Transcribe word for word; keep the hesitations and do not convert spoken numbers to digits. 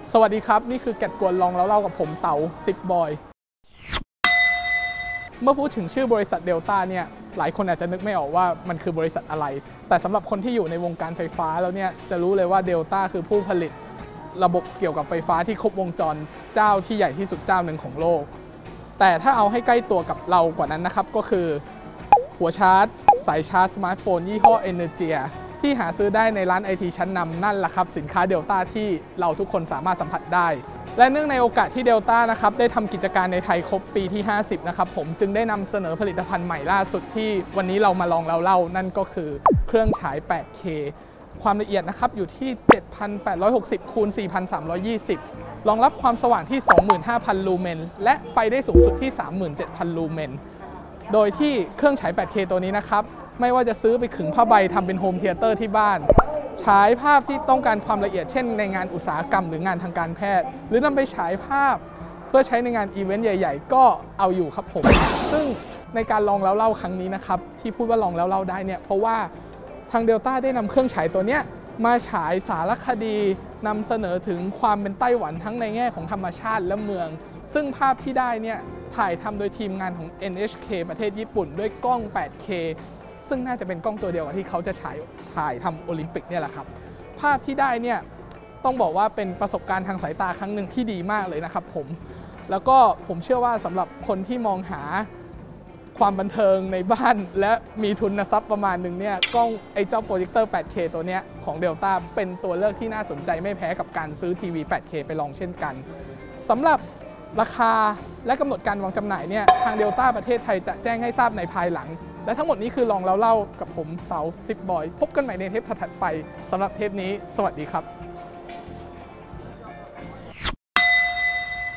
สวัสดีครับนี่คือแกะกวนลองแล้วเล่ากับผมเต๋าซิปบอยเมื่อพูดถึงชื่อบริษัทเดลต้าเนี่ยหลายคนอาจจะนึกไม่ออกว่ามันคือบริษัทอะไรแต่สำหรับคนที่อยู่ในวงการไฟฟ้าแล้วเนี่ยจะรู้เลยว่าเดลต้าคือผู้ผลิตระบบเกี่ยวกับไฟฟ้าที่ครบวงจรเจ้าที่ใหญ่ที่สุดเจ้าหนึ่งของโลกแต่ถ้าเอาให้ใกล้ตัวกับเรากว่านั้นนะครับก็คือหัวชาร์จสายชาร์จสมาร์ทโฟนยี่ห้อ Energia ที่หาซื้อได้ในร้าน ไอ ที ชั้นนำนั่นแหละครับสินค้าเดลต้าที่เราทุกคนสามารถสัมผัสได้และเนื่องในโอกาสที่เดลต้านะครับได้ทำกิจการในไทยครบปีที่ห้าสิบนะครับผมจึงได้นำเสนอผลิตภัณฑ์ใหม่ล่าสุดที่วันนี้เรามาลองเล่าๆนั่นก็คือเครื่องฉาย แปดเค ความละเอียดนะครับอยู่ที่ เจ็ดพันแปดร้อยหกสิบ คูณ สี่พันสามร้อยยี่สิบ รองรับความสว่างที่ สองหมื่นห้าพัน ลูเมนและไปได้สูงสุดที่ สามหมื่นเจ็ดพัน ลูเมนโดยที่เครื่องฉาย แปดเค ตัวนี้นะครับไม่ว่าจะซื้อไปขึงผ้าใบทำเป็นโฮมเธียเตอร์ที่บ้านฉายภาพที่ต้องการความละเอียดเช่นในงานอุตสาหกรรมหรืองานทางการแพทย์หรือนำไปฉายภาพเพื่อใช้ในงานอีเวนต์ใหญ่ๆก็เอาอยู่ครับผมซึ่งในการลองแล้วเล่าครั้งนี้นะครับที่พูดว่าลองแล้วเล่าได้เนี่ยเพราะว่าทางเดลต้าได้นำเครื่องฉายตัวเนี้ยมาฉายสารคดีนำเสนอถึงความเป็นไต้หวันทั้งในแง่ของธรรมชาติและเมืองซึ่งภาพที่ได้เนี่ยถ่ายทำโดยทีมงานของ เอ็น เอช เค ประเทศญี่ปุ่นด้วยกล้อง แปดเค ซึ่งน่าจะเป็นกล้องตัวเดียวกับที่เขาจะฉายถ่ายทำโอลิมปิกเนี่ยแหละครับภาพที่ได้เนี่ยต้องบอกว่าเป็นประสบการณ์ทางสายตาครั้งหนึ่งที่ดีมากเลยนะครับผมแล้วก็ผมเชื่อว่าสำหรับคนที่มองหาความบันเทิงในบ้านและมีทุนทรัพย์ประมาณหนึ่งเนี่ยกล้องไอ้เจ้าโปรเจคเตอร์ แปดเค ตัวเนี้ยของ Delta เป็นตัวเลือกที่น่าสนใจไม่แพ้กับการซื้อทีวี แปดเค ไปลองเช่นกันสำหรับราคาและกำหนดการวางจำหน่ายเนี่ยทาง Delta ประเทศไทยจะแจ้งให้ทราบในภายหลังและทั้งหมดนี้คือลองเล่าๆกับผมเต๋าซิปบอยพบกันใหม่ในเทปถัดไปสำหรับเทปนี้สวัสดีครับ